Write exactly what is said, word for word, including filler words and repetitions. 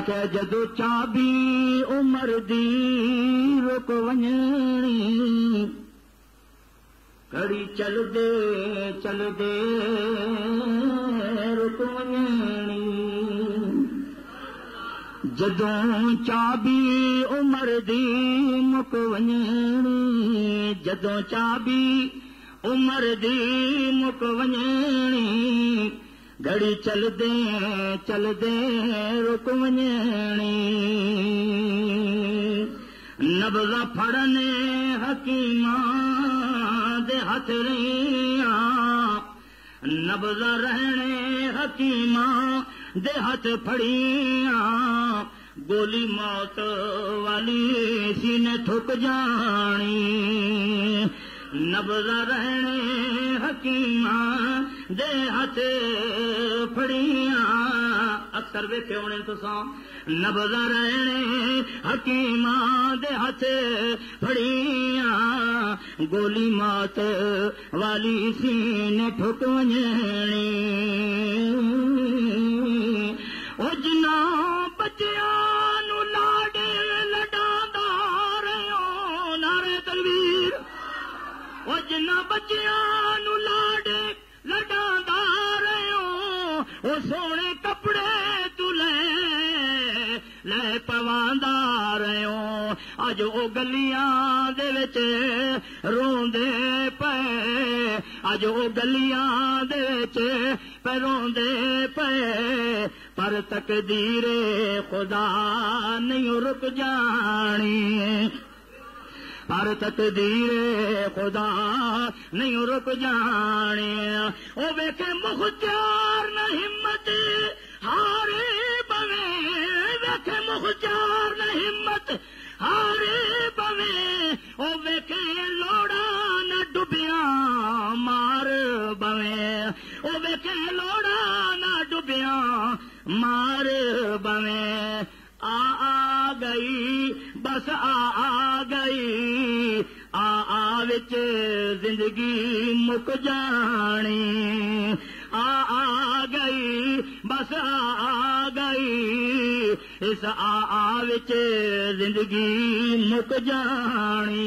आखे जदो चाबी उमर दी रुक वञणी घड़ी चल दे चल दे रुक वञणी जदों चाबी उमर दी मुक वञणी जदों चाबी उमर दी मुक वञणी घड़ी चल दे चल दे रुक वञणी नब्ज़ फड़ने हकीमा दे हथ रहिया नब्ज़ रहने हकीमा दे हथ फड़िया गोली मौत वाली सीने ठुक जानी नब्ज़ रहने हकीमा दे हथ फड़िया अक्सर वेखे होने तुसां नब्ज़ रहने हकीमा दे हथ फड़िया गोली मौत वाली सीने ठुक वञणी ओ जिन्ना बच्चियां नू लाडे लडांदा रहियो नारे तकबीर ओ जिन्ना बच्चियां नू लाडे लडांदा रहियो ओ सोने कपड़े तू ले ले पवांदा रहियो अज ओ गलियां दे विच रोंदे पे अज ओ गलियां दे विच पे रोंदे पे पर तकदीरे खुदा नहीं रुक जानी पर तकदीरे खुदा नहीं रुक जाने ओ वेखे मुख्तियार न हिम्मत हारे बवे वेखे मुख्तियार न हिम्मत हारे बवे ओ वेखे लोड़ा न डुबिया मार बवे ओ वेखे लोड़ा न डुबिया मार बवे आ आ गई बस आ आ गई आ आ विच जिंदगी मुक जानी आ आ गई बस आ आ गई इस आ आ विच जिंदगी मुक जानी।